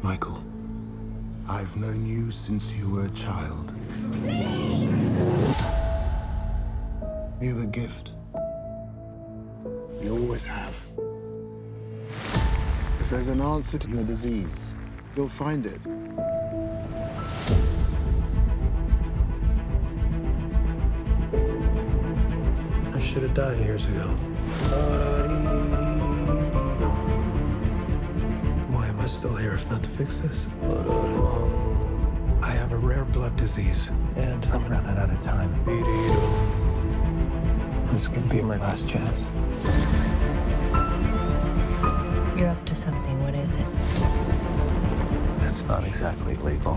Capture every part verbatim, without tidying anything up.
Michael, I've known you since you were a child. You're a gift. You always have. If there's an answer to your disease, you'll find it. I should have died years ago. Why am I still here if not to fix this? I have a rare blood disease, and I'm running out of time. This could be my last chance. You're up to something. What is it? It's not exactly legal.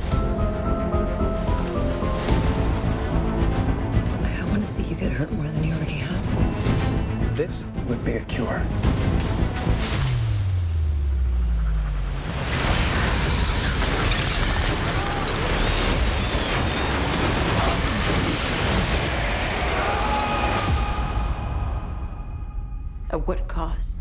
I don't want to see you get hurt more than you already have. This would be a cure. At what cost?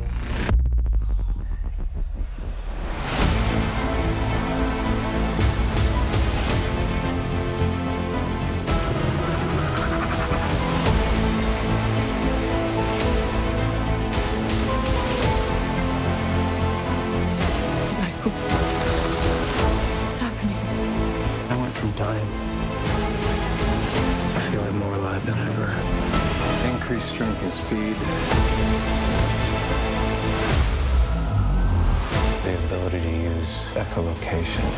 Michael, what's happening? I went from dying to feeling more alive than ever. Increased strength and speed. The ability to use echolocation.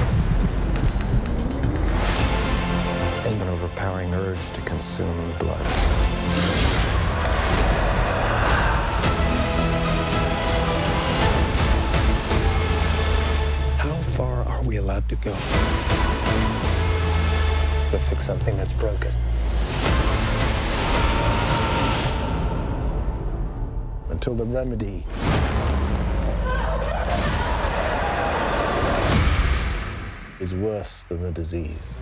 And an overpowering urge to consume blood. How far are we allowed to go to fix something that's broken? Until the remedy is worse than the disease.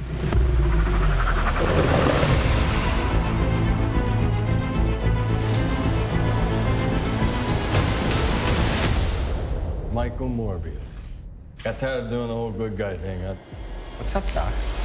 Michael Morbius. Got tired of doing the whole good guy thing. I... What's up, Doc?